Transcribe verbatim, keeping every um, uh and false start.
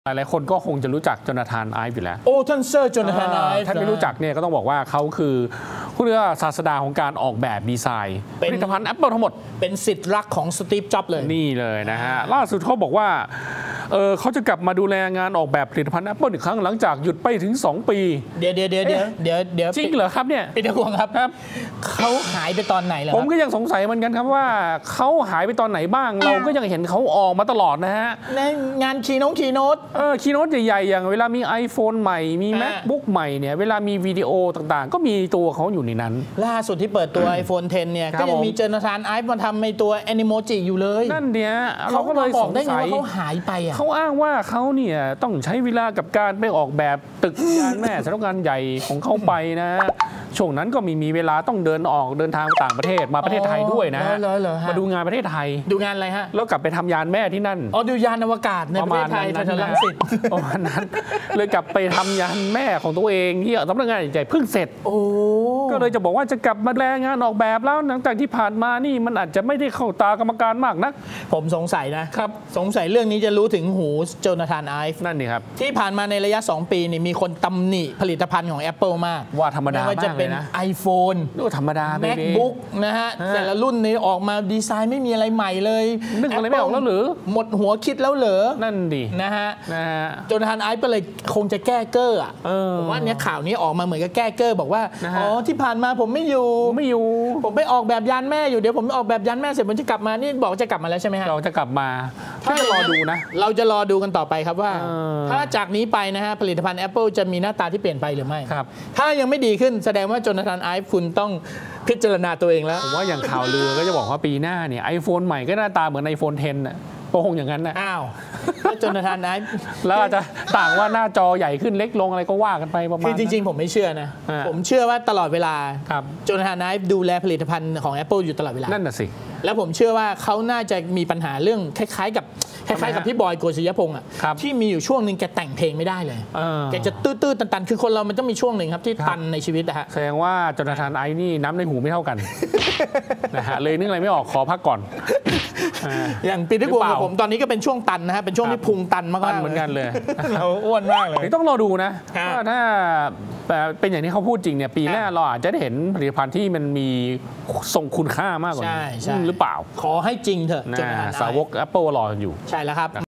หลายๆคนก็คงจะรู้จักโจนาธานไอฟ์อยู่แล้วโอ้ท่านเซอร์โจนาธานไอฟ์ท่านไม่รู้จักเนี่ยก็ต้องบอกว่าเขาคือผู้เรียกว่าศาสดาของการออกแบบดีไซน์ผลิตภัณฑ์ Apple ทั้งหมดเป็นสิทธิ์รักของสตีฟจ็อบส์เลยนี่เลยนะฮะล่าสุดเขาบอกว่าเออเขาจะกลับมาดูแลงานออกแบบผลิตภัณฑ์ Apple อีกครั้งหลังจากหยุดไปถึงสองปีเดี๋ยวเดี๋ยวเดี๋ยวเดี๋ยวเดี๋ยวเดี๋ยวจริงเหรอครับเนี่ยพี่ตะกวงครับเขาหายไปตอนไหนล่ะผมก็ยังสงสัยเหมือนกันครับว่าเขาหายไปตอนไหนบ้างเราก็ยังเห็นเขาออกมาตลอดนะฮะในงานคีโนตคีโนตเออคีโนตใหญ่ๆอย่างเวลามี iPhone ใหม่มี MacBook ใหม่เนี่ยเวลามีวิดีโอต่างๆก็มีตัวเขาอยู่ในนั้นล่าสุดที่เปิดตัว iPhone เท็นเนี่ยก็ยังมีโจนาธานไอฟ์มาทำในตัวแอนิโมจิอยู่เลยนั่นเนี่ยเราก็เลยบอกได้ไงว่าเขาหายไปอ่ะเขาอ้างว่าเขาเนี่ยต้องใช้เวลากับการไปออกแบบตึกงานแม่สำนักงานใหญ่ของเขาไปนะช่วงนั้นก็มีมีเวลาต้องเดินออกเดินทางต่างประเทศมาประเทศไทยด้วยนะมาดูงานประเทศไทยดูงานอะไรฮะแล้วกลับไปทำยานแม่ที่นั่นอ๋อดูยานอวกาศในประเทศไทยทางลังสิตประมาณนั้นเลยกลับไปทำยานแม่ของตัวเองที่สำนักงานใหญ่เพิ่งเสร็จโอ้ก็เลยจะบอกว่าจะกลับมาแลงานออกแบบแล้วหลังจากที่ผ่านมานี่มันอาจจะไม่ได้เข้าตากรรมการมากนักผมสงสัยนะครับสงสัยเรื่องนี้จะรู้ถึงหูโจนาธานไอฟ์นั่นนี่ครับที่ผ่านมาในระยะสองปีนี่มีคนตำหนิผลิตภัณฑ์ของ Apple มากว่าธรรมดามากเลยนะไม่ว่าจะเป็น iPhone ดูธรรมดา MacBook นะฮะแต่ละรุ่นนี้ออกมาดีไซน์ไม่มีอะไรใหม่เลยนึกอะไรไม่ออกแล้วหรือหมดหัวคิดแล้วเหรอนั่นดินะฮะนะฮะโจนาธานไอฟ์ก็เลยคงจะแก้เกอร์อ่ะผมว่าเนี้ยข่าวนี้ออกมาเหมือนกับแก้เกอร์บอกว่าอ๋อที่ผ่านมาผมไม่อยู่ไม่อยู่ผมไปออกแบบยานแม่อยู่เดี๋ยวผมออกแบบยานแม่เสร็จผมจะกลับมานี่บอกจะกลับมาแล้วใช่ไหมฮะเราจะกลับมาถ้าจะรอดูนะเราจะรอดูกันต่อไปครับว่าถ้าจากนี้ไปนะฮะผลิตภัณฑ์ Apple จะมีหน้าตาที่เปลี่ยนไปหรือไม่ครับถ้ายังไม่ดีขึ้นแสดงว่าโจนาธานไอฟ์คุณต้องพิจารณาตัวเองแล้วผมว่าอย่างข่าวลือก็จะบอกว่าปีหน้าเนี่ยไอโฟนใหม่ก็หน้าตาเหมือน iPhone เท็นน่ะก็คงอย่างนั้นนะอ้าวโจนาธานไอฟ์แล้วอาจจะต่างว่าหน้าจอใหญ่ขึ้นเล็กลงอะไรก็ว่ากันไปประมาณคือจริงๆผมไม่เชื่อนะผมเชื่อว่าตลอดเวลาโจนาธานไอฟ์ดูแลผลิตภัณฑ์ของ Apple อยู่ตลอดเวลานั่นน่ะสิแล้วผมเชื่อว่าเขาน่าจะมีปัญหาเรื่องคล้ายๆกับคล้ายๆกับพี่บอยโกศิยพงษ์อ่ะที่มีอยู่ช่วงหนึ่งแกแต่งเพลงไม่ได้เลยแกจะตื้อๆตันๆคือคนเรามันต้องมีช่วงหนึ่งครับที่ตันในชีวิตนะฮะแสดงว่าโจนาธานไอฟ์นี่น้ำในหูไม่เท่ากันนะฮะเลยนึกอะไรไม่ออกขอพักก่อนอย่างปีที่กวงกับผมตอนนี้ก็เป็นช่วงตันนะฮะเป็นช่วงที่พุงตันมากๆเหมือนกันเลยเราอ้วนมากเลยต้องรอดูนะว่าถ้าเป็นอย่างที่เขาพูดจริงเนี่ยปีหน้าเราอาจจะได้เห็นผลิตภัณฑ์ที่มันมีทรงคุณค่ามากกว่านี้หรือเปล่าขอให้จริงเถอะสาวก Apple รออยู่ใช่แล้วครับ